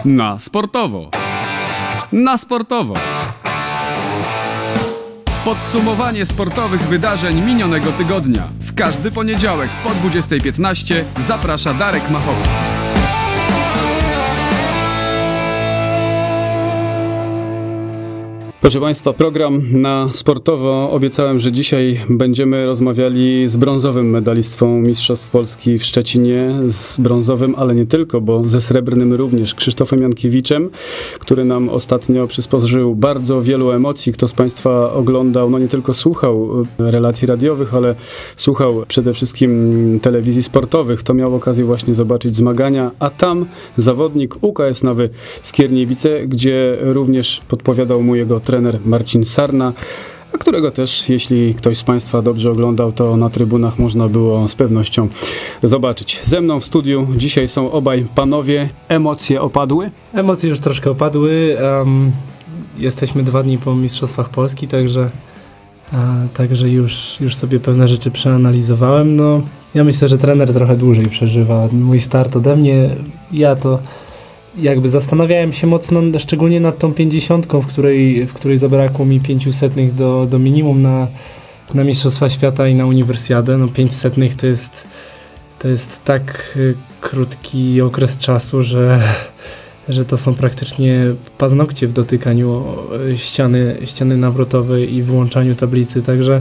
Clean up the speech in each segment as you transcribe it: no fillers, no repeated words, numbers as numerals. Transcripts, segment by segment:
Na sportowo. Na sportowo. Podsumowanie sportowych wydarzeń minionego tygodnia. W każdy poniedziałek po 20:15 zaprasza Darek Machowski. Proszę Państwa, program na sportowo. Obiecałem, że dzisiaj będziemy rozmawiali z brązowym medalistą Mistrzostw Polski w Szczecinie, z brązowym, ale nie tylko, bo ze srebrnym również, Krzysztofem Jankiewiczem, który nam ostatnio przysporzył bardzo wielu emocji. Kto z Państwa oglądał, no nie tylko słuchał relacji radiowych, ale słuchał przede wszystkim telewizji sportowych, to miał okazję właśnie zobaczyć zmagania, a tam zawodnik UKS Nowy Skierniewice, gdzie również podpowiadał mu jego trener Marcin Sarna, a którego też, jeśli ktoś z Państwa dobrze oglądał, to na trybunach można było z pewnością zobaczyć. Ze mną w studiu dzisiaj są obaj panowie. Emocje opadły? Emocje już troszkę opadły. Jesteśmy 2 dni po Mistrzostwach Polski, także już sobie pewne rzeczy przeanalizowałem. No, ja myślę, że trener trochę dłużej przeżywa mój start ode mnie. Ja to jakby zastanawiałem się mocno, szczególnie nad tą 50, w której zabrakło mi 500 do minimum na Mistrzostwa Świata i na Uniwersjadę. No 500 to jest tak krótki okres czasu, że to są praktycznie paznokcie w dotykaniu ściany nawrotowej i wyłączaniu tablicy, także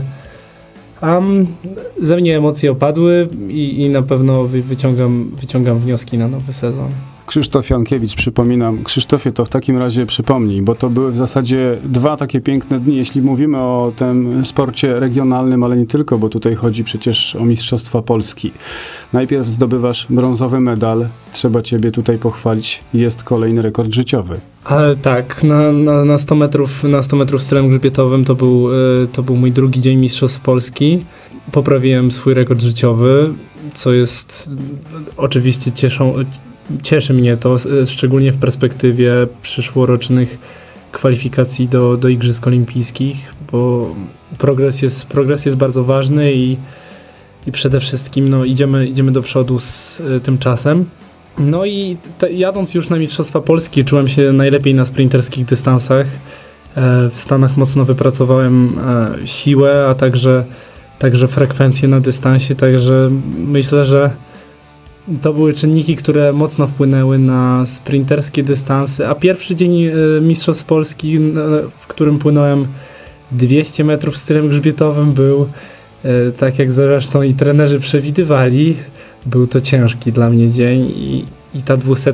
ze mnie emocje opadły i na pewno wyciągam wnioski na nowy sezon. Krzysztof Jankiewicz, przypominam. Krzysztofie, to w takim razie przypomnij, bo to były w zasadzie 2 takie piękne dni, jeśli mówimy o tym sporcie regionalnym, ale nie tylko, bo tutaj chodzi przecież o Mistrzostwa Polski. Najpierw zdobywasz brązowy medal, trzeba Ciebie tutaj pochwalić, jest kolejny rekord życiowy. Ale tak, na 100 metrów stylem grzbietowym to był mój drugi dzień Mistrzostw Polski. Poprawiłem swój rekord życiowy, co jest oczywiście cieszy mnie to, szczególnie w perspektywie przyszłorocznych kwalifikacji do Igrzysk Olimpijskich, bo progres jest bardzo ważny i przede wszystkim no, idziemy do przodu z tym czasem. No i jadąc już na Mistrzostwa Polski czułem się najlepiej na sprinterskich dystansach. W Stanach mocno wypracowałem siłę, a także frekwencję na dystansie, także myślę, że to były czynniki, które mocno wpłynęły na sprinterskie dystanse, a pierwszy dzień Mistrzostw Polski, w którym płynąłem 200 metrów stylem grzbietowym, był, tak jak zresztą i trenerzy przewidywali, był to ciężki dla mnie dzień i ta 200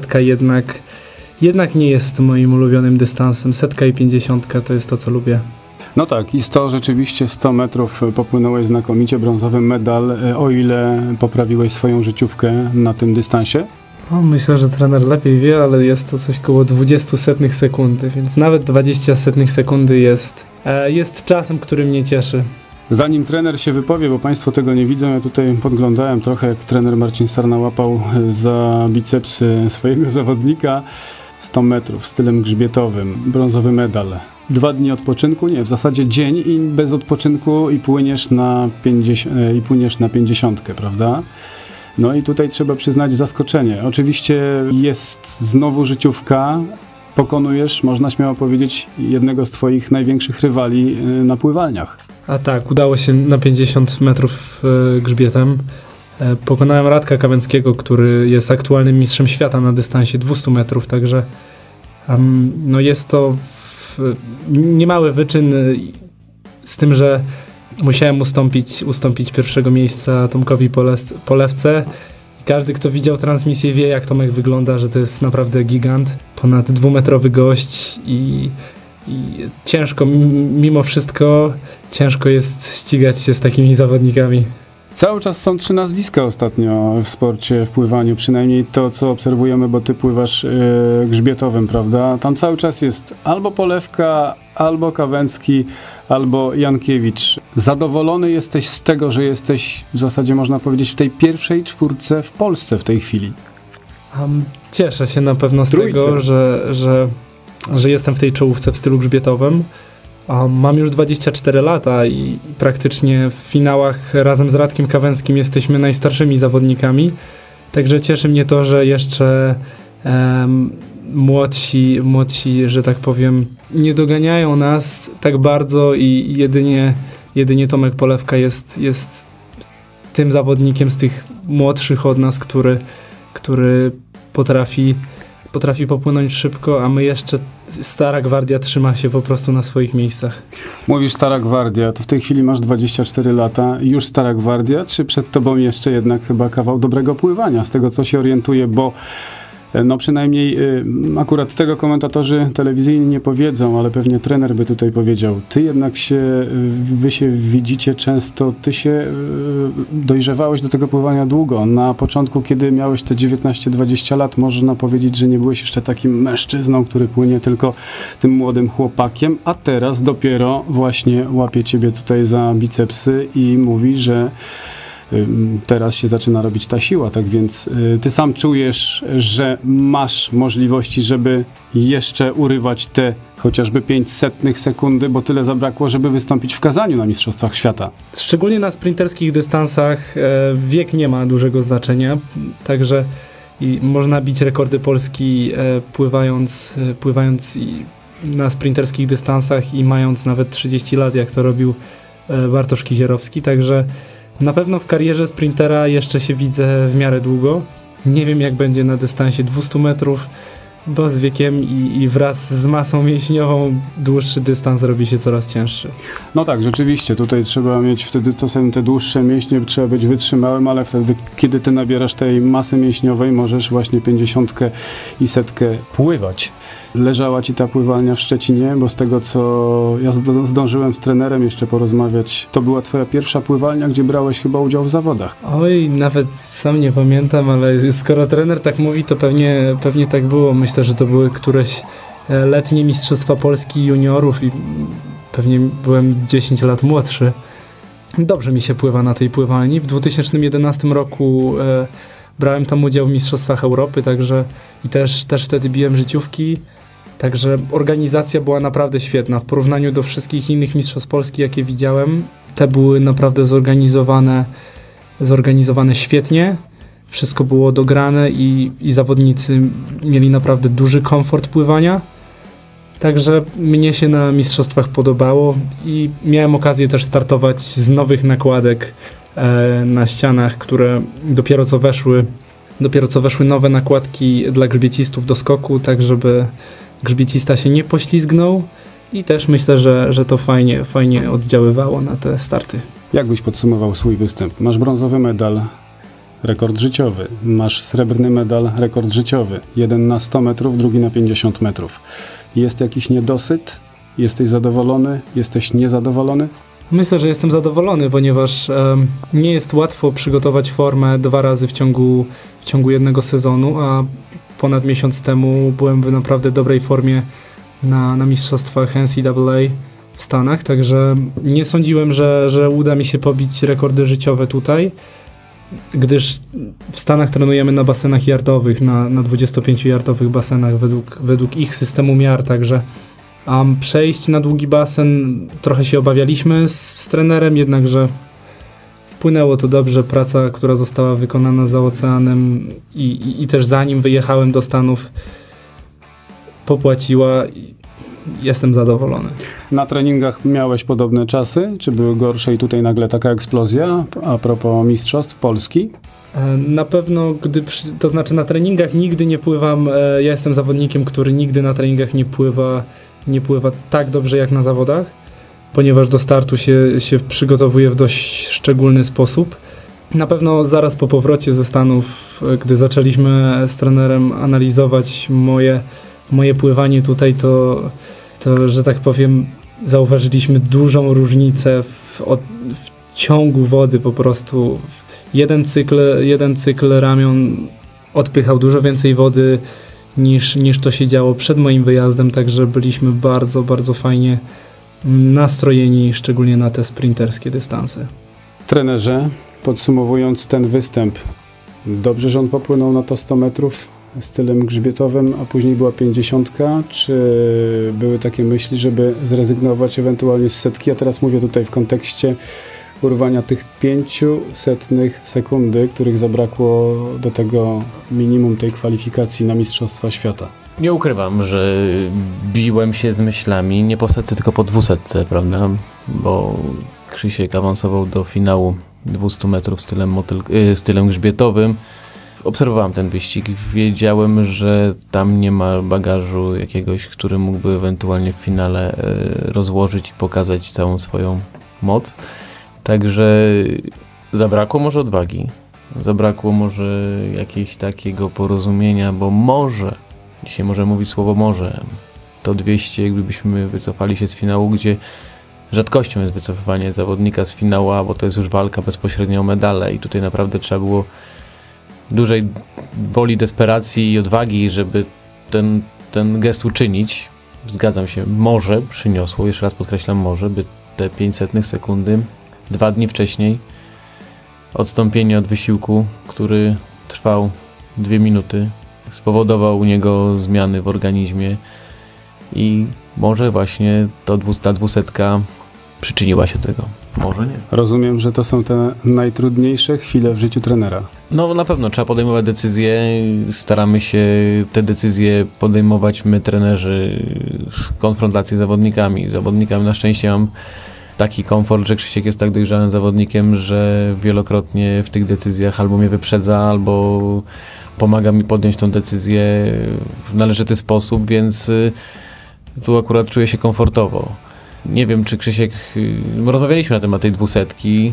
jednak nie jest moim ulubionym dystansem. 100 i 50 to jest to, co lubię. No tak, i rzeczywiście 100 metrów popłynąłeś znakomicie, brązowy medal. O ile poprawiłeś swoją życiówkę na tym dystansie? Myślę, że trener lepiej wie, ale jest to coś koło 20 setnych sekundy, więc nawet 20 setnych sekundy jest czasem, który mnie cieszy. Zanim trener się wypowie, bo Państwo tego nie widzą, ja tutaj podglądałem trochę, jak trener Marcin Sarna łapał za bicepsy swojego zawodnika. 100 metrów stylem grzbietowym, brązowy medal. 2 dni odpoczynku? Nie, w zasadzie dzień i bez odpoczynku i płyniesz na 50, prawda? No i tutaj trzeba przyznać zaskoczenie. Oczywiście jest znowu życiówka. Pokonujesz, można śmiało powiedzieć, jednego z Twoich największych rywali na pływalniach. A tak, udało się na 50 metrów grzbietem. Pokonałem Radka Kawęckiego, który jest aktualnym mistrzem świata na dystansie 200 metrów, także no jest to niemały wyczyn, z tym, że musiałem ustąpić pierwszego miejsca Tomkowi Polewce. Każdy, kto widział transmisję, wie, jak Tomek wygląda, że to jest naprawdę gigant, ponad 2-metrowy gość i ciężko, mimo wszystko ciężko jest ścigać się z takimi zawodnikami. Cały czas są 3 nazwiska ostatnio w sporcie, w pływaniu, przynajmniej to, co obserwujemy, bo ty pływasz grzbietowym, prawda? Tam cały czas jest albo Polewka, albo Kawęcki, albo Jankiewicz. Zadowolony jesteś z tego, że jesteś w zasadzie, można powiedzieć, w tej pierwszej 4 w Polsce w tej chwili? Cieszę się na pewno z tego, że jestem w tej czołówce w stylu grzbietowym. Mam już 24 lata i praktycznie w finałach razem z Radkiem Kawęckim jesteśmy najstarszymi zawodnikami, także cieszy mnie to, że jeszcze młodsi, że tak powiem, nie doganiają nas tak bardzo i jedynie Tomek Polewka jest tym zawodnikiem z tych młodszych od nas, który potrafi popłynąć szybko, a my jeszcze, stara gwardia trzyma się po prostu na swoich miejscach. Mówisz stara gwardia, to w tej chwili masz 24 lata i już stara gwardia, czy przed tobą jeszcze jednak chyba kawał dobrego pływania, z tego co się orientuję, bo no przynajmniej akurat tego komentatorzy telewizyjni nie powiedzą, ale pewnie trener by tutaj powiedział. Wy się widzicie często, ty się dojrzewałeś do tego pływania długo. Na początku, kiedy miałeś te 19-20 lat, można powiedzieć, że nie byłeś jeszcze takim mężczyzną, który płynie tylko tym młodym chłopakiem, a teraz dopiero właśnie łapie ciebie tutaj za bicepsy i mówi, że teraz się zaczyna robić ta siła, tak więc ty sam czujesz, że masz możliwości, żeby jeszcze urywać te chociażby 0,05 sekundy, bo tyle zabrakło, żeby wystąpić w Kazaniu na Mistrzostwach Świata. Szczególnie na sprinterskich dystansach wiek nie ma dużego znaczenia, także można bić rekordy Polski pływając na sprinterskich dystansach i mając nawet 30 lat, jak to robił Bartosz Kizierowski, także na pewno w karierze sprintera jeszcze się widzę w miarę długo. Nie wiem, jak będzie na dystansie 200 metrów, bo z wiekiem i wraz z masą mięśniową dłuższy dystans robi się coraz cięższy. No tak, rzeczywiście, tutaj trzeba mieć wtedy czasem te dłuższe mięśnie, trzeba być wytrzymałym, ale wtedy, kiedy ty nabierasz tej masy mięśniowej, możesz właśnie 50 i 100 pływać. Leżała ci ta pływalnia w Szczecinie, bo z tego, co ja zdążyłem z trenerem jeszcze porozmawiać, to była twoja pierwsza pływalnia, gdzie brałeś chyba udział w zawodach. Oj, nawet sam nie pamiętam, ale skoro trener tak mówi, to pewnie tak było. Myślę, że to były któreś letnie Mistrzostwa Polski juniorów i pewnie byłem 10 lat młodszy. Dobrze mi się pływa na tej pływalni. W 2011 roku brałem tam udział w Mistrzostwach Europy, także i też wtedy biłem życiówki. Także organizacja była naprawdę świetna. W porównaniu do wszystkich innych Mistrzostw Polski, jakie widziałem, te były naprawdę zorganizowane świetnie. Wszystko było dograne i zawodnicy mieli naprawdę duży komfort pływania. Także mnie się na mistrzostwach podobało i miałem okazję też startować z nowych nakładek na ścianach, które dopiero co weszły nowe nakładki dla grzbiecistów do skoku, tak żeby grzbiecista się nie poślizgnął i też myślę, że to fajnie oddziaływało na te starty. Jak byś podsumował swój występ? Masz brązowy medal, rekord życiowy. Masz srebrny medal, rekord życiowy. Jeden na 100 metrów, drugi na 50 metrów. Jest jakiś niedosyt? Jesteś zadowolony? Jesteś niezadowolony? Myślę, że jestem zadowolony, ponieważ nie jest łatwo przygotować formę 2 razy w ciągu jednego sezonu, a ponad miesiąc temu byłem w naprawdę dobrej formie na mistrzostwach NCAA w Stanach, także nie sądziłem, że uda mi się pobić rekordy życiowe tutaj, gdyż w Stanach trenujemy na basenach yardowych, na 25-yardowych basenach według ich systemu miar, także przejść na długi basen trochę się obawialiśmy z trenerem, jednakże wpłynęło to dobrze. Praca, która została wykonana za oceanem i też zanim wyjechałem do Stanów, popłaciła i jestem zadowolony. Na treningach miałeś podobne czasy? Czy były gorsze i tutaj nagle taka eksplozja a propos Mistrzostw Polski? Na pewno, to znaczy na treningach nigdy nie pływam. Ja jestem zawodnikiem, który nigdy na treningach nie pływa tak dobrze jak na zawodach, ponieważ do startu się przygotowuje w dość szczególny sposób. Na pewno zaraz po powrocie ze Stanów, gdy zaczęliśmy z trenerem analizować moje pływanie tutaj, to że tak powiem, zauważyliśmy dużą różnicę w ciągu wody po prostu. Jeden cykl ramion odpychał dużo więcej wody niż to się działo przed moim wyjazdem, także byliśmy bardzo, bardzo fajnie nastrojeni, szczególnie na te sprinterskie dystanse. Trenerze, podsumowując ten występ, dobrze, że on popłynął na to 100 metrów stylem grzbietowym, a później była 50, czy były takie myśli, żeby zrezygnować ewentualnie z 100? Ja teraz mówię tutaj w kontekście urwania tych 500 sekundy, których zabrakło do tego minimum tej kwalifikacji na Mistrzostwa Świata. Nie ukrywam, że biłem się z myślami nie po setce, tylko po 200, prawda? Bo Krzysiek awansował do finału 200 metrów stylem grzbietowym. Obserwowałem ten wyścig, wiedziałem, że tam nie ma bagażu jakiegoś, który mógłby ewentualnie w finale rozłożyć i pokazać całą swoją moc. Także zabrakło może odwagi, zabrakło może jakiegoś takiego porozumienia, bo może, dzisiaj może mówić słowo może, to 200 gdybyśmy wycofali się z finału, gdzie rzadkością jest wycofywanie zawodnika z finału, bo to jest już walka bezpośrednio o medale i tutaj naprawdę trzeba było dużej woli, desperacji i odwagi, żeby ten gest uczynić. Zgadzam się, może przyniosło, jeszcze raz podkreślam, może, by te 500 sekundy 2 dni wcześniej odstąpienie od wysiłku, który trwał 2 minuty, spowodował u niego zmiany w organizmie i może właśnie ta 200 przyczyniła się do tego. Może nie. Rozumiem, że to są te najtrudniejsze chwile w życiu trenera. No na pewno trzeba podejmować decyzje. Staramy się te decyzje podejmować my, trenerzy, w konfrontacji z zawodnikami. Na szczęście mam taki komfort, że Krzysiek jest tak dojrzałym zawodnikiem, że wielokrotnie w tych decyzjach albo mnie wyprzedza, albo pomaga mi podjąć tą decyzję w należyty sposób, więc tu akurat czuję się komfortowo. Nie wiem, czy Krzysiek... Rozmawialiśmy na temat tej 200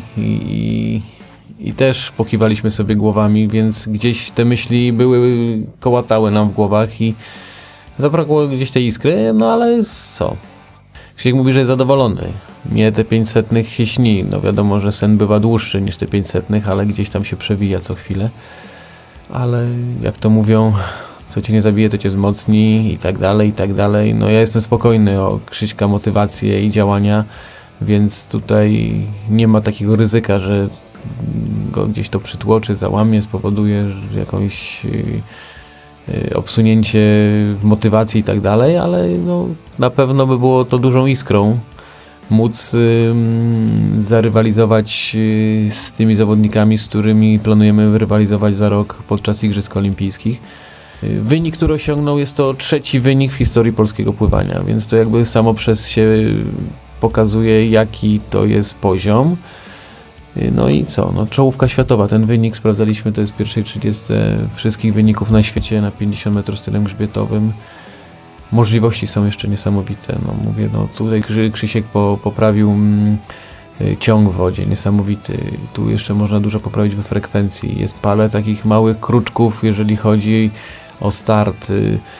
i też pokiwaliśmy sobie głowami, więc gdzieś te myśli kołatały nam w głowach i zabrakło gdzieś tej iskry, no ale co? Krzysiek mówi, że jest zadowolony. Mnie te 500 się śni. No wiadomo, że sen bywa dłuższy niż te 500, ale gdzieś tam się przewija co chwilę. Ale jak to mówią, co cię nie zabije, to cię wzmocni i tak dalej, i tak dalej. No ja jestem spokojny o Krzyśka motywację i działania, więc tutaj nie ma takiego ryzyka, że go gdzieś to przytłoczy, załamie, spowoduje jakąś obsunięcie w motywacji i tak dalej, ale no, na pewno by było to dużą iskrą móc zarywalizować z tymi zawodnikami, z którymi planujemy rywalizować za rok podczas Igrzysk Olimpijskich. Wynik, który osiągnął, jest to 3. wynik w historii polskiego pływania, więc to jakby samo przez się pokazuje, jaki to jest poziom. No i co? No, czołówka światowa. Ten wynik sprawdzaliśmy, to jest w pierwszej 30 wszystkich wyników na świecie na 50 metrów stylem grzbietowym. Możliwości są jeszcze niesamowite. No mówię, no tutaj Krzysiek poprawił ciąg w wodzie, niesamowity. Tu jeszcze można dużo poprawić we frekwencji. Jest parę takich małych kruczków, jeżeli chodzi o start,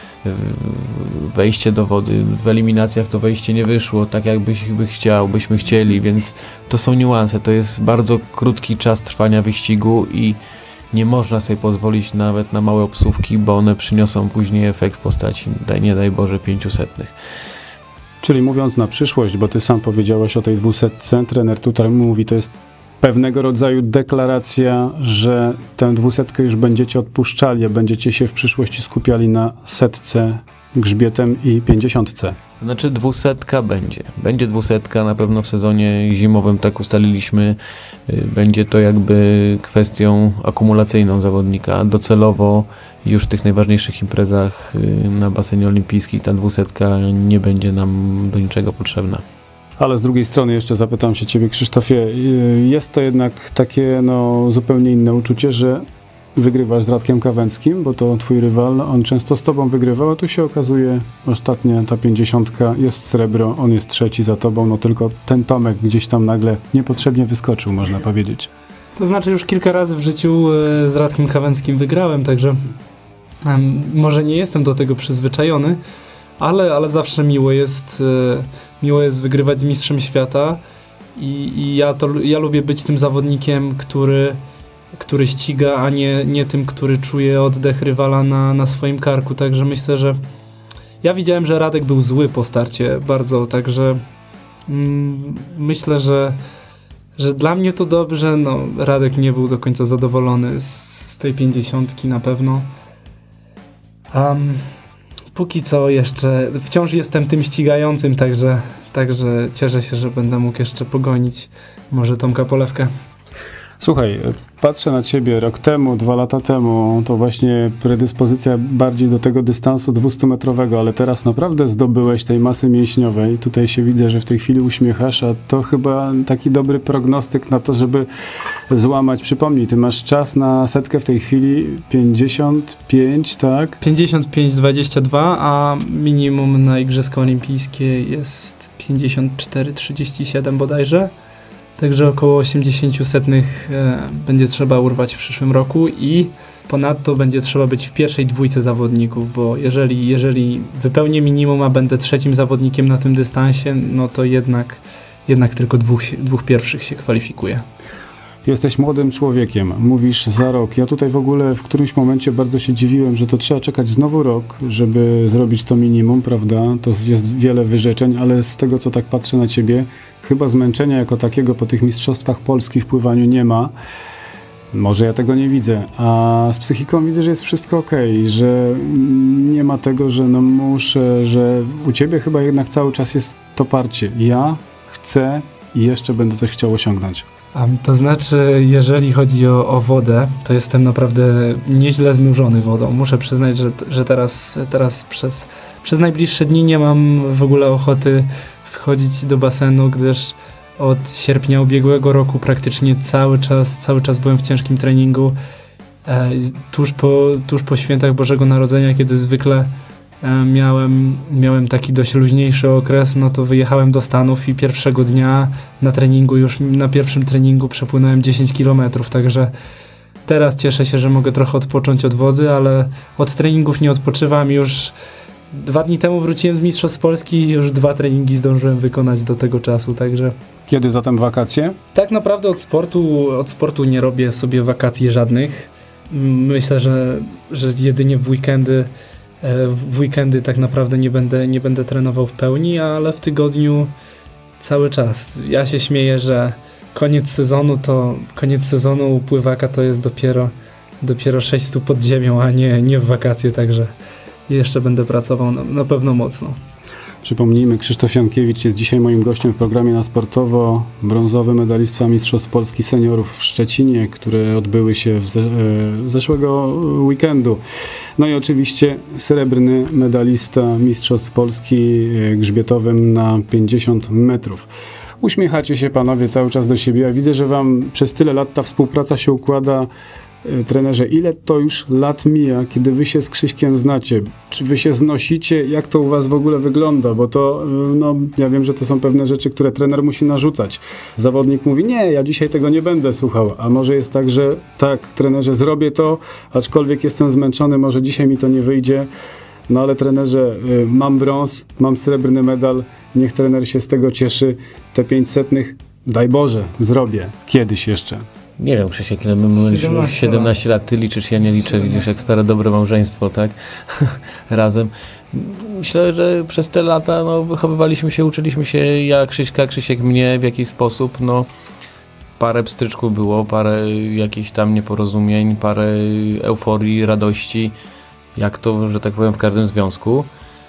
wejście do wody. W eliminacjach to wejście nie wyszło tak, byśmy chcieli, więc to są niuanse. To jest bardzo krótki czas trwania wyścigu i nie można sobie pozwolić nawet na małe obsówki, bo one przyniosą później efekt w postaci, nie daj Boże, 500. Czyli mówiąc na przyszłość, bo ty sam powiedziałeś o tej 200, trener tutaj mówi, to jest pewnego rodzaju deklaracja, że tę 200 już będziecie odpuszczali, a będziecie się w przyszłości skupiali na 100 grzbietem i 50. Znaczy 200 będzie. Będzie 200 na pewno w sezonie zimowym, tak ustaliliśmy. Będzie to jakby kwestią akumulacyjną zawodnika. Docelowo już w tych najważniejszych imprezach na basenie olimpijskim ta 200 nie będzie nam do niczego potrzebna. Ale z drugiej strony jeszcze zapytam się ciebie, Krzysztofie, jest to jednak takie zupełnie inne uczucie, że wygrywasz z Radkiem Kawęckim, bo to twój rywal, on często z tobą wygrywał, a tu się okazuje, ostatnia ta 50 jest srebro, on jest 3 za tobą, no tylko ten Tomek gdzieś tam nagle niepotrzebnie wyskoczył, można powiedzieć. To znaczy już kilka razy w życiu z Radkiem Kawęckim wygrałem, także może nie jestem do tego przyzwyczajony, ale zawsze miło jest wygrywać z mistrzem świata i ja lubię być tym zawodnikiem, który ściga, a nie tym, który czuje oddech rywala na swoim karku, także myślę, że ja widziałem, że Radek był zły po starcie bardzo, także myślę, że dla mnie to dobrze, Radek nie był do końca zadowolony z tej 50 na pewno. Póki co jeszcze wciąż jestem tym ścigającym, także cieszę się, że będę mógł jeszcze pogonić może Tomka Polewkę. Słuchaj, patrzę na ciebie rok temu, 2 lata temu, to właśnie predyspozycja bardziej do tego dystansu 200-metrowego, ale teraz naprawdę zdobyłeś tej masy mięśniowej. Tutaj się widzę, że w tej chwili uśmiechasz, a to chyba taki dobry prognostyk na to, żeby złamać. Przypomnij, ty masz czas na setkę w tej chwili 55, tak? 55,22, a minimum na Igrzyska Olimpijskie jest 54,37 bodajże. Także około 80 setnych będzie trzeba urwać w przyszłym roku i ponadto będzie trzeba być w pierwszej dwójce zawodników, bo jeżeli wypełnię minimum, a będę trzecim zawodnikiem na tym dystansie, no to jednak tylko dwóch pierwszych się kwalifikuje. Jesteś młodym człowiekiem, mówisz za rok. Ja tutaj w ogóle w którymś momencie bardzo się dziwiłem, że to trzeba czekać znowu rok, żeby zrobić to minimum, prawda? To jest wiele wyrzeczeń, ale z tego, co tak patrzę na ciebie, chyba zmęczenia jako takiego po tych mistrzostwach Polski w pływaniu nie ma. Może ja tego nie widzę, a z psychiką widzę, że jest wszystko okej, że nie ma tego, że no muszę, że u ciebie chyba jednak cały czas jest to parcie. Ja chcę i jeszcze będę coś chciał osiągnąć. To znaczy, jeżeli chodzi o wodę, to jestem naprawdę nieźle znużony wodą. Muszę przyznać, że teraz przez najbliższe dni nie mam w ogóle ochoty wchodzić do basenu, gdyż od sierpnia ubiegłego roku praktycznie cały czas byłem w ciężkim treningu. Tuż po świętach Bożego Narodzenia, kiedy zwykle miałem taki dość luźniejszy okres, no to wyjechałem do Stanów i pierwszego dnia na pierwszym treningu przepłynąłem 10 km, także teraz cieszę się, że mogę trochę odpocząć od wody, ale od treningów nie odpoczywam. Już 2 dni temu wróciłem z Mistrzostw Polski i już 2 treningi zdążyłem wykonać do tego czasu, także... Kiedy zatem wakacje? Tak naprawdę od sportu nie robię sobie wakacji żadnych. Myślę, że jedynie w weekendy tak naprawdę nie będę trenował w pełni, ale w tygodniu cały czas. Ja się śmieję, że koniec sezonu u pływaka to jest dopiero 600 pod ziemią, a nie w wakacje, także jeszcze będę pracował na pewno mocno. Przypomnijmy, Krzysztof Jankiewicz jest dzisiaj moim gościem w programie Na Sportowo. Brązowy medalista Mistrzostw Polski Seniorów w Szczecinie, które odbyły się zeszłego weekendu. No i oczywiście srebrny medalista Mistrzostw Polski grzbietowym na 50 metrów. Uśmiechacie się panowie cały czas do siebie. Ja widzę, że wam przez tyle lat ta współpraca się układa. Trenerze, ile to już lat mija, kiedy wy się z Krzyśkiem znacie? Czy wy się znosicie? Jak to u was w ogóle wygląda? Bo to, no, ja wiem, że to są pewne rzeczy, które trener musi narzucać. Zawodnik mówi, nie, ja dzisiaj tego nie będę słuchał. A może jest tak, że tak, trenerze, zrobię to, aczkolwiek jestem zmęczony, może dzisiaj mi to nie wyjdzie. No ale trenerze, mam brąz, mam srebrny medal, niech trener się z tego cieszy. Te 500, daj Boże, zrobię. Kiedyś jeszcze. Nie wiem, Krzysiek, ile my 17 lat, ty liczysz, ja nie liczę, widzisz, jak stare dobre małżeństwo, tak? Razem. Myślę, że przez te lata wychowywaliśmy się, uczyliśmy się, ja Krzyśka, Krzysiek mnie w jakiś sposób, parę pstryczków było, parę jakichś tam nieporozumień, parę euforii, radości, jak to, że tak powiem, w każdym związku.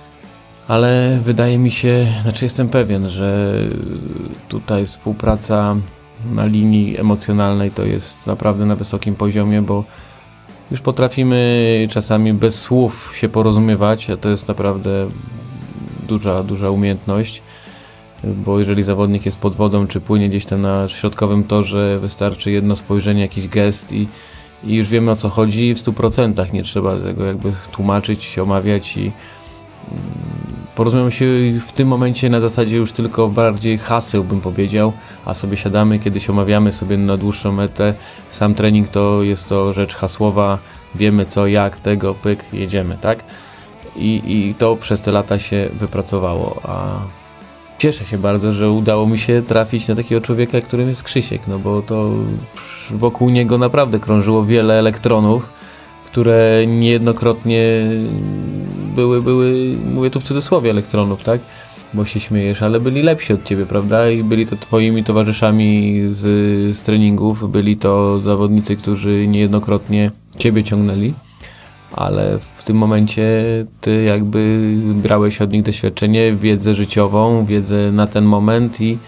Ale wydaje mi się, jestem pewien, że tutaj współpraca na linii emocjonalnej to jest naprawdę na wysokim poziomie, bo już potrafimy czasami bez słów się porozumiewać, a to jest naprawdę duża umiejętność, bo jeżeli zawodnik jest pod wodą, czy płynie gdzieś tam na środkowym torze, wystarczy jedno spojrzenie, jakiś gest i już wiemy, o co chodzi w 100%, nie trzeba tego jakby tłumaczyć, omawiać i porozumiemy się w tym momencie na zasadzie już tylko bardziej haseł, bym powiedział, a sobie siadamy, kiedyś omawiamy sobie na dłuższą metę. Sam trening to jest to rzecz hasłowa, wiemy co, jak, tego, pyk, jedziemy, tak? I to przez te lata się wypracowało, a cieszę się bardzo, że udało mi się trafić na takiego człowieka, którym jest Krzysiek, bo to wokół niego naprawdę krążyło wiele elektronów, które niejednokrotnie były, mówię tu w cudzysłowie, elektronów, tak? Bo się śmiejesz, ale byli lepsi od ciebie, prawda? I byli to twoimi towarzyszami z treningów, byli to zawodnicy, którzy niejednokrotnie ciebie ciągnęli, ale w tym momencie ty jakby brałeś od nich doświadczenie, wiedzę życiową, wiedzę na ten moment i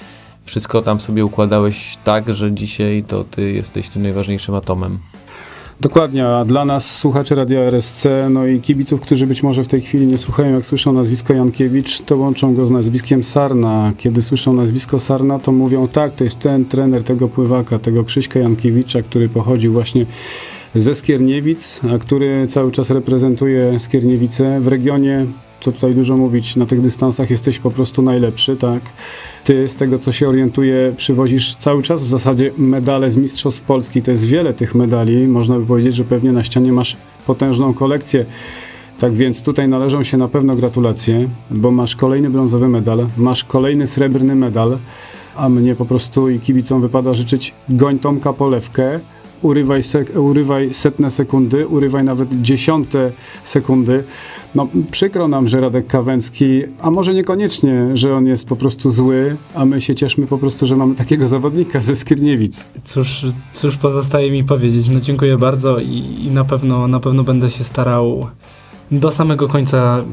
wszystko tam sobie układałeś tak, że dzisiaj to ty jesteś tym najważniejszym atomem. Dokładnie, a dla nas, słuchaczy Radia RSC, no i kibiców, którzy być może w tej chwili nie słuchają, jak słyszą nazwisko Jankiewicz, to łączą go z nazwiskiem Sarna. Kiedy słyszą nazwisko Sarna, to mówią, tak, to jest ten trener tego pływaka, tego Krzyśka Jankiewicza, który pochodził właśnie ze Skierniewic, a który cały czas reprezentuje Skierniewice w regionie. Co tutaj dużo mówić, na tych dystansach jesteś po prostu najlepszy, tak? Ty, z tego co się orientuję, przywozisz cały czas w zasadzie medale z Mistrzostw Polski. To jest wiele tych medali. Można by powiedzieć, że pewnie na ścianie masz potężną kolekcję. Tak więc tutaj należą się na pewno gratulacje, bo masz kolejny brązowy medal, masz kolejny srebrny medal, a mnie po prostu i kibicom wypada życzyć goń Tomka Polewkę. Urywaj setne sekundy, urywaj nawet dziesiąte sekundy. No, przykro nam, że Radek Kawęcki, a może niekoniecznie, że on jest po prostu zły, a my się cieszmy po prostu, że mamy takiego zawodnika ze Skierniewic. Cóż pozostaje mi powiedzieć? No dziękuję bardzo i na pewno będę się starał do samego końca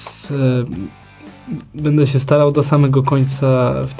w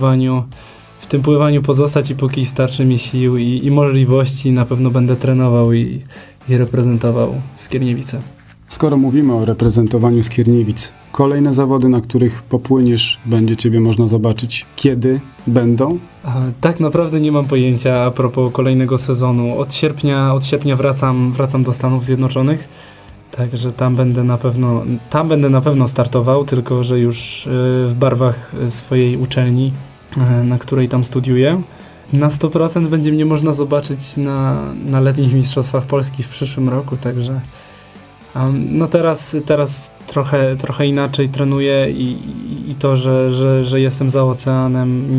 tym pływaniu pozostać i póki starczy mi sił i możliwości, na pewno będę trenował i reprezentował Skierniewice. Skoro mówimy o reprezentowaniu Skierniewic, kolejne zawody, na których popłyniesz, będzie ciebie można zobaczyć. Kiedy będą? Tak naprawdę nie mam pojęcia a propos kolejnego sezonu. Od sierpnia wracam do Stanów Zjednoczonych, także tam będę na pewno startował, tylko że już w barwach swojej uczelni, na której tam studiuję. Na 100% będzie mnie można zobaczyć na letnich Mistrzostwach Polski w przyszłym roku, także no teraz trochę inaczej trenuję i to, że jestem za oceanem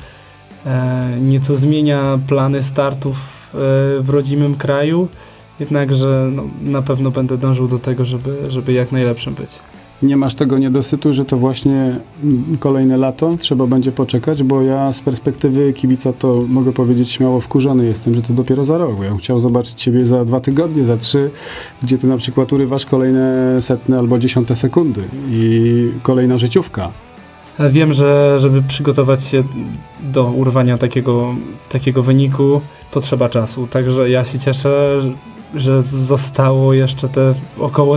nieco zmienia plany startów w rodzimym kraju, jednakże no, na pewno będę dążył do tego, żeby jak najlepszym być. Nie masz tego niedosytu, że to właśnie kolejne lato trzeba będzie poczekać, bo ja z perspektywy kibica to mogę powiedzieć śmiało wkurzony jestem, że to dopiero za rok. Ja bym chciał zobaczyć ciebie za 2 tygodnie, za 3, gdzie ty na przykład urywasz kolejne setne albo dziesiąte sekundy i kolejna życiówka. Wiem, że żeby przygotować się do urwania takiego wyniku potrzeba czasu, także ja się cieszę, że zostało jeszcze te około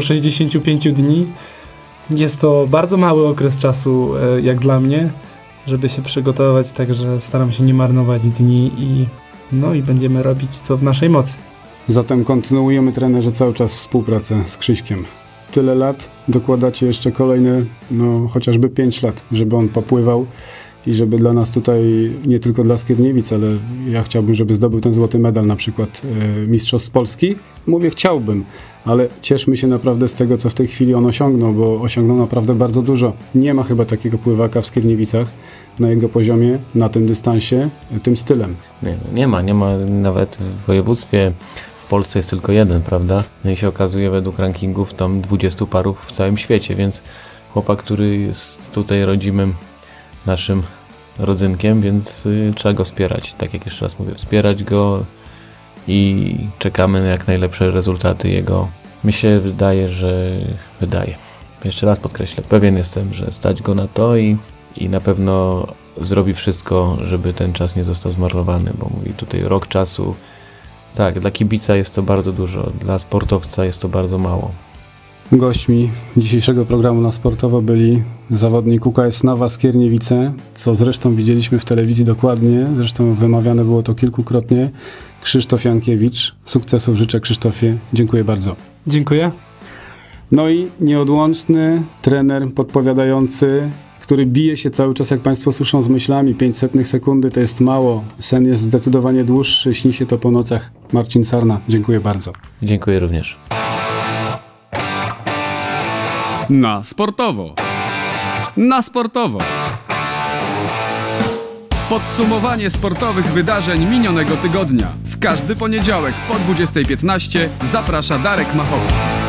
365 dni. Jest to bardzo mały okres czasu, jak dla mnie, żeby się przygotować, także staram się nie marnować dni i będziemy robić co w naszej mocy. Zatem kontynuujemy, trenerze, cały czas współpracę z Krzyśkiem. Tyle lat, dokładacie jeszcze kolejne, chociażby 5 lat, żeby on popływał i żeby dla nas tutaj, nie tylko dla Skierniewic, ale ja chciałbym, żeby zdobył ten złoty medal, na przykład Mistrzostw Polski. Mówię, chciałbym, ale cieszmy się naprawdę z tego, co w tej chwili on osiągnął, bo osiągnął naprawdę bardzo dużo. Nie ma chyba takiego pływaka w Skierniewicach na jego poziomie, na tym dystansie, tym stylem. Nie ma nawet w województwie. W Polsce jest tylko jeden, prawda? No i się okazuje według rankingów tam 20 parów w całym świecie, więc chłopak, który jest tutaj rodzimym naszym rodzynkiem, więc trzeba go wspierać. Tak jak jeszcze raz mówię, wspierać go i czekamy na jak najlepsze rezultaty jego. Mi się wydaje. Jeszcze raz podkreślę, pewien jestem, że stać go na to i na pewno zrobi wszystko, żeby ten czas nie został zmarnowany, bo mówi tutaj rok czasu. Tak, dla kibica jest to bardzo dużo, dla sportowca jest to bardzo mało. Gośćmi dzisiejszego programu Na Sportowo byli zawodnik UKS Nawa Skierniewice, co zresztą widzieliśmy w telewizji dokładnie, zresztą wymawiane było to kilkukrotnie, Krzysztof Jankiewicz. Sukcesów życzę, Krzysztofie. Dziękuję bardzo. Dziękuję. No i nieodłączny trener podpowiadający, który bije się cały czas, jak Państwo słyszą, z myślami. 500 sekundy to jest mało. Sen jest zdecydowanie dłuższy, śni się to po nocach. Marcin Sarna, dziękuję bardzo. Dziękuję również. Na sportowo. Na sportowo. Podsumowanie sportowych wydarzeń minionego tygodnia. W każdy poniedziałek po 20:15 zaprasza Darek Machowski.